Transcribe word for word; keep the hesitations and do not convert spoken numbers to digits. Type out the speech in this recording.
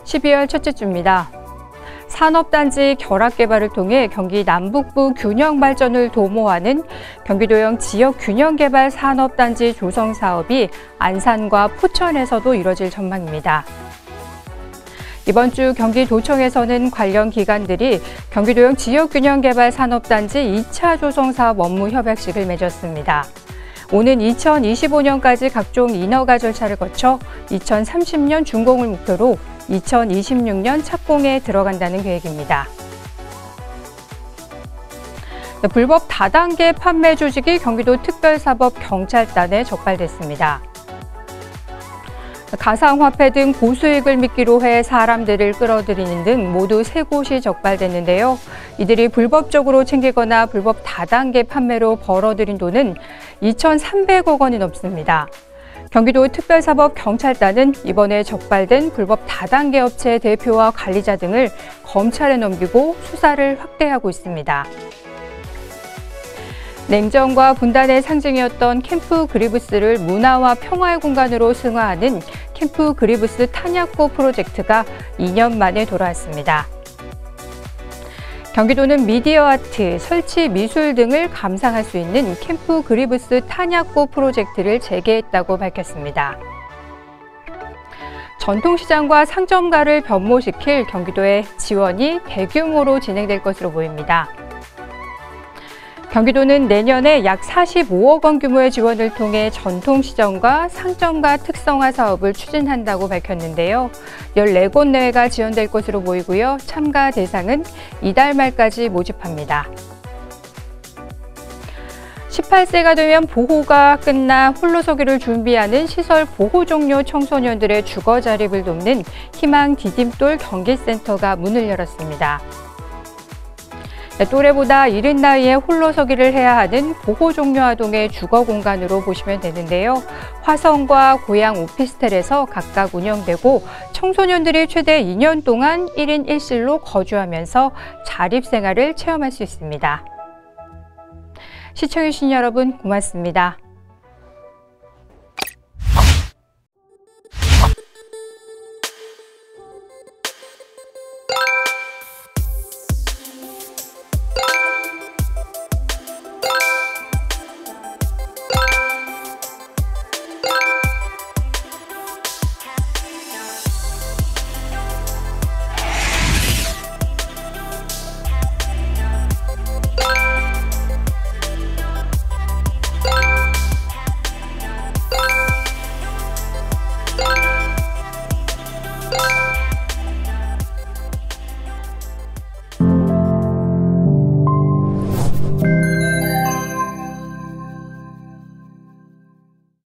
십이월 첫째 주입니다. 산업단지 결합개발을 통해 경기 남북부 균형발전을 도모하는 경기도형 지역균형개발 산업단지 조성 사업이 안산과 포천에서도 이뤄질 전망입니다. 이번 주 경기도청에서는 관련 기관들이 경기도형 지역균형개발 산업단지 이 차 조성 사업 업무 협약식을 맺었습니다. 오는 이천이십오 년까지 각종 인허가 절차를 거쳐 이천삼십 년 준공을 목표로 이천이십육 년 착공에 들어간다는 계획입니다. 불법 다단계 판매 조직이 경기도 특별사법경찰단에 적발됐습니다. 가상화폐 등 고수익을 믿기로 해 사람들을 끌어들이는 등 모두 세 곳이 적발됐는데요. 이들이 불법적으로 챙기거나 불법 다단계 판매로 벌어들인 돈은 이천삼백억 원이 넘습니다. 경기도 특별사법경찰단은 이번에 적발된 불법 다단계 업체 대표와 관리자 등을 검찰에 넘기고 수사를 확대하고 있습니다. 냉정과 분단의 상징이었던 캠프 그리브스를 문화와 평화의 공간으로 승화하는 캠프 그리브스 탄약고 프로젝트가 이 년 만에 돌아왔습니다. 경기도는 미디어 아트, 설치 미술 등을 감상할 수 있는 캠프 그리브스 탄약고 프로젝트를 재개했다고 밝혔습니다. 전통시장과 상점가를 변모시킬 경기도의 지원이 대규모로 진행될 것으로 보입니다. 경기도는 내년에 약 사십오억 원 규모의 지원을 통해 전통시장과 상점가 특성화 사업을 추진한다고 밝혔는데요. 열네 곳 내외가 지원될 것으로 보이고요. 참가 대상은 이달 말까지 모집합니다. 십팔 세가 되면 보호가 끝나 홀로서기를 준비하는 시설 보호 종료 청소년들의 주거 자립을 돕는 희망 디딤돌 경기센터가 문을 열었습니다. 또래보다 이른 나이에 홀로서기를 해야 하는 보호 종료 아동의 주거 공간으로 보시면 되는데요. 화성과 고양 오피스텔에서 각각 운영되고 청소년들이 최대 이 년 동안 일 인 일 실로 거주하면서 자립생활을 체험할 수 있습니다. 시청해주신 여러분 고맙습니다.